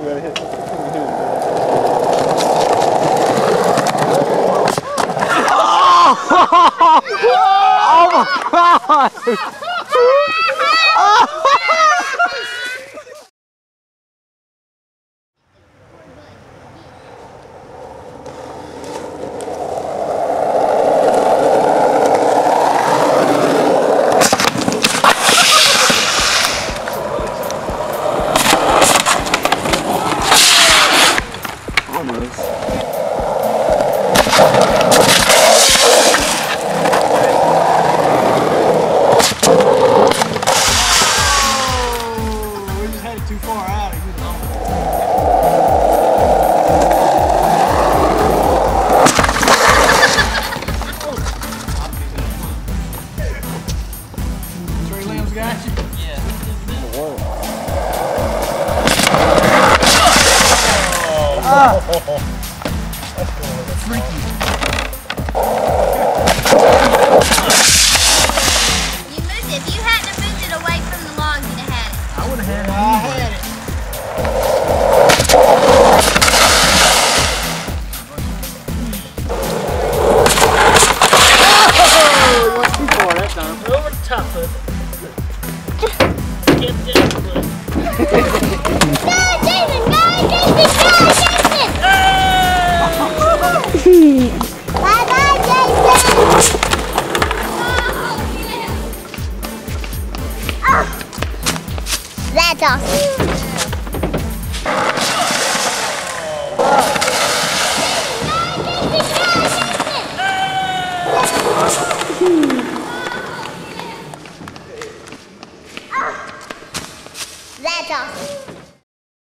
gotta hit it. Oh my God! Too far out of you. Trey Liam's got you? Yeah. Freaky. You moved it. If you hadn't moved it away from the log, you'd have had it. I would have had it. I had it. Over the top of it. Get down the foot. Go, Jason! Go, Jason! Bye-bye, Jason! Oh, that's awesome. That's awesome.